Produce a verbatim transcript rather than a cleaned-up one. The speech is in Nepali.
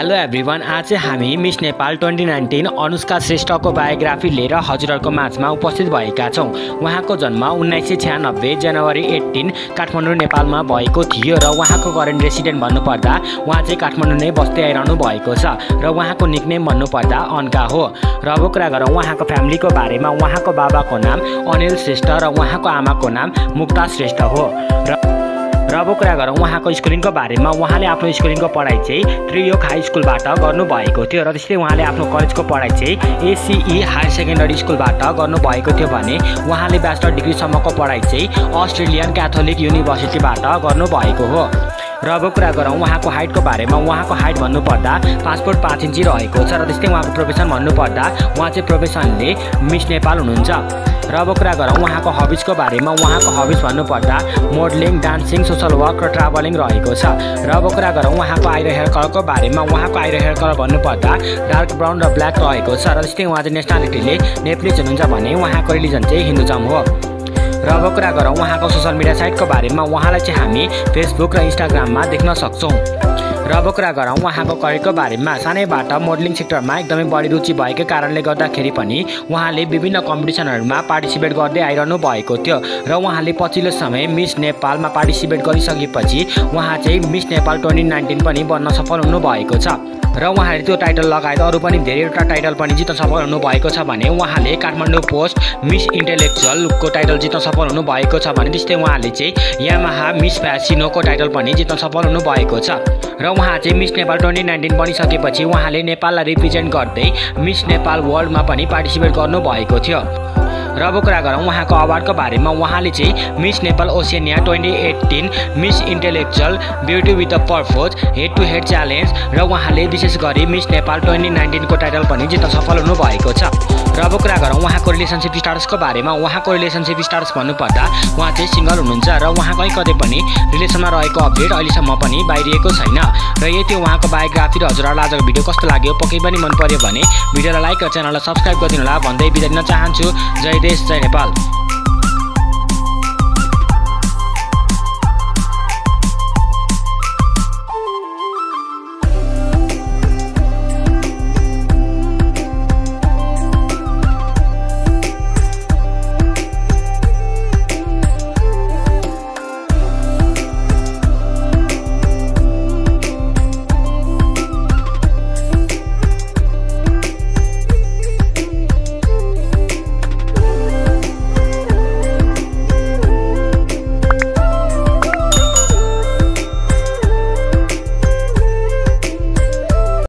हेलो एभ्रिवान, आज चाहिँ हामी miss Nepal twenty nineteen Anushka श्रेष्ठको बायोग्राफी लिएर हजुरहरूको माझमा उपस्थित भएका छौँ। उहाँको जन्म उन्नाइस सय छ्यानब्बे जनवरी एट्टिन काठमाडौँ नेपालमा भएको थियो र उहाँको करेन्ट रेसिडेन्ट भन्नुपर्दा उहाँ चाहिँ काठमाडौँ नै बस्दै आइरहनु भएको छ र उहाँको निकनेम भन्नुपर्दा अनका हो। र अब कुरा गरौँ उहाँको फ्यामिलीको बारेमा। उहाँको बाबाको नाम अनिल श्रेष्ठ र उहाँको आमाको नाम मुक्ता श्रेष्ठ हो। र र अब कुरा गरौँ उहाँको स्कुलिङको बारेमा। उहाँले आफ्नो स्कुलिङको पढाइ चाहिँ त्रियोग हाई स्कुलबाट गर्नुभएको थियो र त्यस्तै उहाँले आफ्नो कलेजको पढाइ चाहिँ एसिई हायर सेकेन्डरी स्कुलबाट गर्नुभएको थियो भने उहाँले ब्याचलर डिग्रीसम्मको पढाइ चाहिँ अस्ट्रेलियन क्याथोलिक युनिभर्सिटीबाट गर्नुभएको हो। र अब कुरा गरौँ उहाँको हाइटको बारेमा। उहाँको हाइट भन्नुपर्दा पाँच फुट पाँच इन्ची रहेको छ र त्यस्तै उहाँको प्रोफेसन भन्नुपर्दा उहाँ चाहिँ प्रोफेसनले मिस नेपाल हुनुहुन्छ। र अब कुरा गरौँ उहाँको हबिजको बारेमा। उहाँको हबिज भन्नुपर्दा मोडलिङ, डान्सिङ, सोसल वर्क र ट्राभलिङ रहेको छ। र अब कुरा गरौँ उहाँको आई र हेयर कलरको बारेमा। उहाँको आई र हेयर कलर भन्नुपर्दा डार्क ब्राउन र ब्ल्याक रहेको छ र त्यस्तै उहाँ चाहिँ नेसनालिटीले नेपालीज हुनुहुन्छ भने उहाँको रिलिजन चाहिँ हिन्दुजम हो। र अब कुरा गरौँ उहाँको सोसल मिडिया साइटको बारेमा। उहाँलाई चाहिँ हामी फेसबुक र इन्स्टाग्राममा देख्न सक्छौँ। र अब कुरा गरौँ उहाँको करियरको बारेमा। सानैबाट मोडलिङ सेक्टरमा एकदमै बढी रुचि भएको कारणले गर्दाखेरि पनि उहाँले विभिन्न कम्पिटिसनहरूमा पार्टिसिपेट गर्दै आइरहनु भएको थियो र उहाँले पछिल्लो समय मिस नेपालमा पार्टिसिपेट गरिसकेपछि उहाँ चाहिँ मिस नेपाल ट्वेन्टी नाइन्टिन पनि बन्न सफल हुनुभएको छ। र उहाँले त्यो टाइटल लगायत अरू पनि धेरैवटा टाइटल पनि जित्न सफल हुनुभएको छ भने उहाँले काठमाडौँ पोस्ट मिस इन्टेलेक्चुअलको टाइटल जित्न सफल हुनुभएको छ भने त्यस्तै उहाँले चाहिँ यामाहा मिस फ्यासिनोको टाइटल पनि जित्न सफल हुनुभएको छ। र उहाँ चाहिँ मिस नेपाल ट्वेन्टी नाइन्टिन बनिसकेपछि उहाँले नेपाललाई रिप्रेजेन्ट गर्दै मिस नेपाल वर्ल्डमा पनि पार्टिसिपेट गर्नुभएको थियो। र अब कुरा गरौँ उहाँको अवार्डको बारेमा। उहाँले चाहिँ miss Nepal Oceania twenty eighteen, miss intellectual beauty with a purpose, head to head challenge र उहाँले विशेष गरी मिस नेपाल ट्वेन्टी नाइन्टिनको टाइटल पनि जित्न सफल हुनुभएको छ। र अब कुरा गरौँ उहाँको रिलेसनसिप स्टाटसको बारेमा। उहाँको रिलेसनसिप स्टाटस भन्नुपर्दा उहाँ चाहिँ सिङ्गल हुनुहुन्छ र उहाँ कहीँ कतै पनि रिलेसनमा रहेको अपडेट अहिलेसम्म पनि बाहिरिएको छैन। र यति उहाँको बायोग्राफी र हजुरहरूलाई आजको भिडियो कस्तो लाग्यो पक्कै पनि मन पर्यो भने भिडियोलाई लाइक र च्यानललाई सब्सक्राइब गरिदिनु होला भन्दै बिदा दिन चाहन्छु। जय देश, जय नेपाल।